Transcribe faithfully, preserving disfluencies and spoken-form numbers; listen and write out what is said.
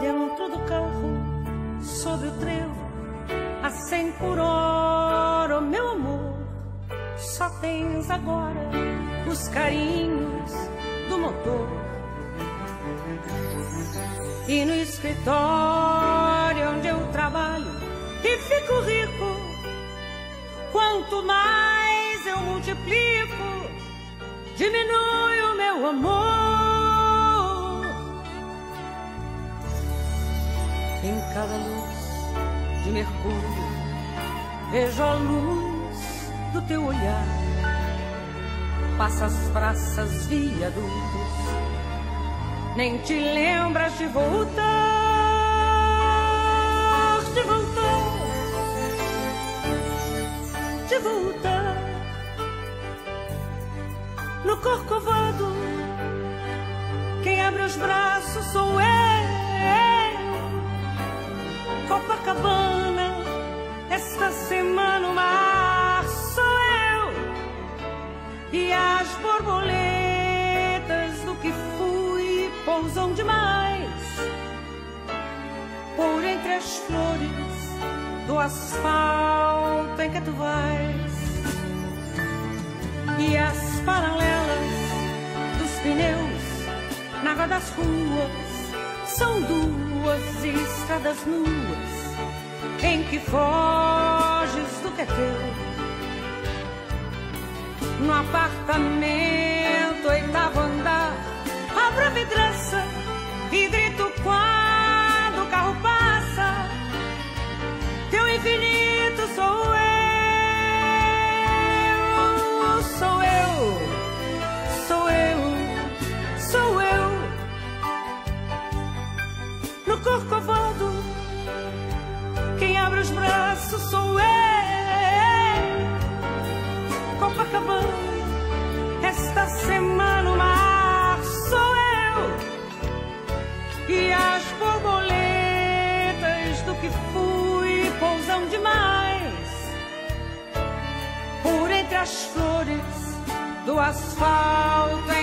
dentro do carro, sob o trevo, a cem por hora, oh, meu amor. Só tens agora os carinhos do motor. E no escritório onde eu trabalho e fico rico, quanto mais eu multiplico, diminui o meu amor. Em cada luz de mercúrio vejo a luz do teu olhar. Passa as praças, viadutos, nem te lembras de voltar, de voltar, de voltar. No Corcovado, quem abre os braços sou eu. Copacabana, esta semana o mar sou eu. E as borboletas do que fui pousam demais por entre as flores do asfalto em que tu vais. E as paralelas dos pneus na água das ruas são duas estradas nuas em que foges do que é teu. No apartamento, oitavo andar, abro a vidraça e grito quando o carro passa. Teu infinito sou eu, sou eu, sou eu, sou eu. No Corcovado, quem abre os braços sou eu. Copacabana, esta semana o mar sou eu. E as borboletas do que fui pousam demais por entre as flores do asfalto